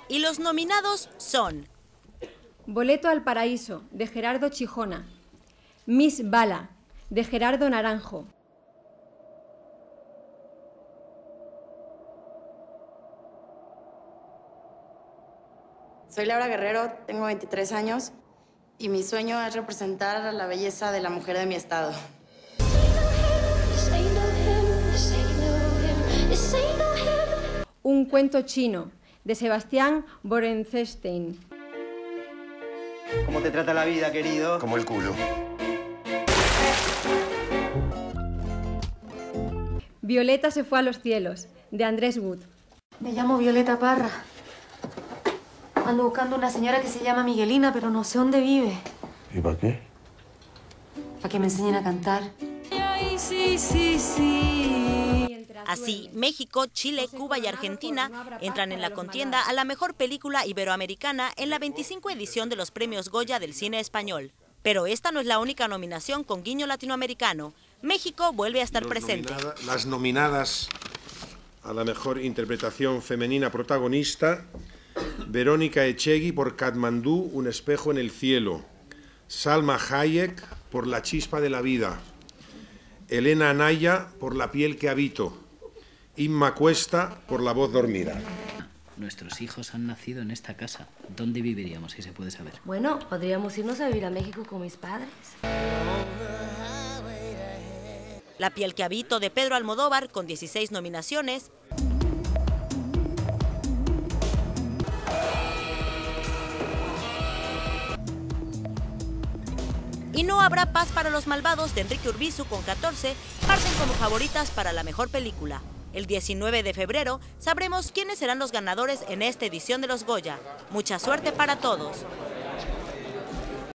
Y los nominados son... Boleto al Paraíso, de Gerardo Chijona. Miss Bala, de Gerardo Naranjo. Soy Laura Guerrero, tengo 23 años y mi sueño es representar a la belleza de la mujer de mi estado. Un cuento chino, de Sebastián Borenstein. ¿Cómo te trata la vida, querido? Como el culo. Violeta se fue a los cielos, de Andrés Wood. Me llamo Violeta Parra. Ando buscando una señora que se llama Miguelina, pero no sé dónde vive. ¿Y para qué? Para que me enseñen a cantar. Así, México, Chile, Cuba y Argentina entran en la contienda a la mejor película iberoamericana en la 25 edición de los Premios Goya del cine español. Pero esta no es la única nominación con guiño latinoamericano. México vuelve a estar presente. Las nominadas a la mejor interpretación femenina protagonista: Verónica Echegui por Katmandú, un espejo en el cielo; Salma Hayek por La chispa de la vida; Elena Anaya por La piel que habito; Inma Cuesta por La voz dormida. Nuestros hijos han nacido en esta casa. ¿Dónde viviríamos, si se puede saber? Bueno, podríamos irnos a vivir a México con mis padres. La piel que habito, de Pedro Almodóvar, con 16 nominaciones. Y No habrá paz para los malvados, de Enrique Urbizu, con 14, parten como favoritas para la mejor película. El 19 de febrero sabremos quiénes serán los ganadores en esta edición de los Goya. Mucha suerte para todos.